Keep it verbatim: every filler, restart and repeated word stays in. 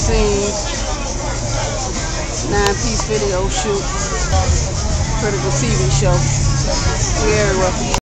scene, nine-piece video shoot, Critical T V show. We everywhere.